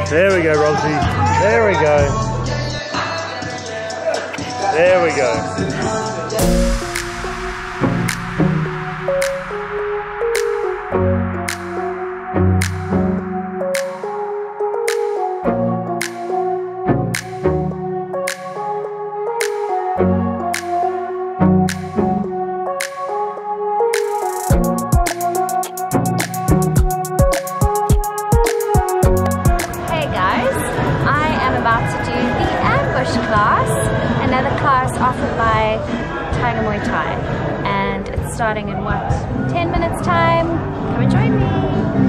There we go, Robsy. There we go. There we go. Another class offered by Tiger Muay Thai, and it's starting in what, 10 minutes time. Come and join me.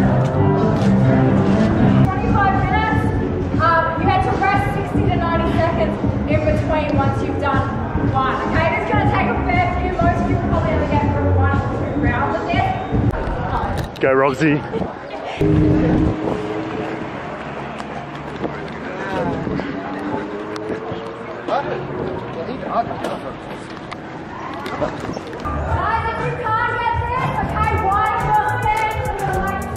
25 minutes. You had to rest 60 to 90 seconds in between once you've done one. Okay, it's going to take a fair few. Most of you probably only get through 1 or 2 rounds of this. Go, Robsy. Guys, if you can't get this, okay, one more stand for your legs.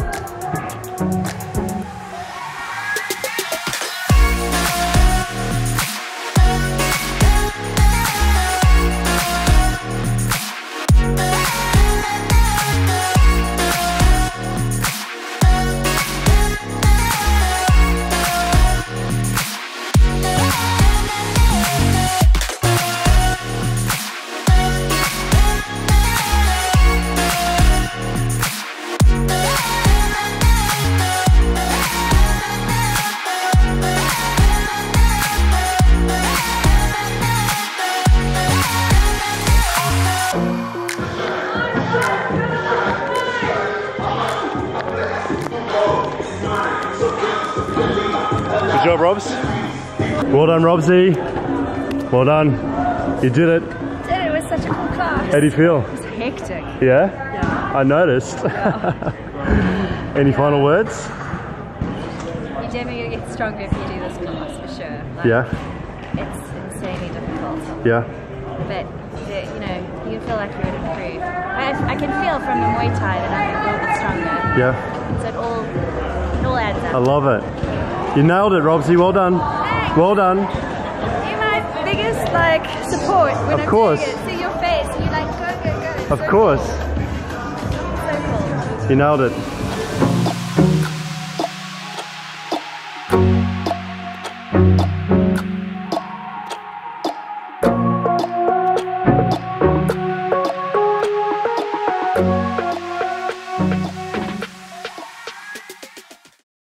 Good job, Robs. Well done, Robsy. Well done. You did it. It was such a cool class. How do you feel? It was hectic. Yeah? Yeah. I noticed. Yeah. Any final words? You're definitely going to get stronger if you do this class, for sure. Like, Yeah. It's insanely difficult. Yeah. But, you know, you can feel like you're improved. I can feel from the Muay Thai that I'm a little bit stronger. Yeah. So it all adds up. I love it. You nailed it, Robsy. Well done. Thanks. Well done. You're my biggest, like, support when Of course. I'm doing it. See your face and you're like, go, go, go. Of course. So cool. You nailed it.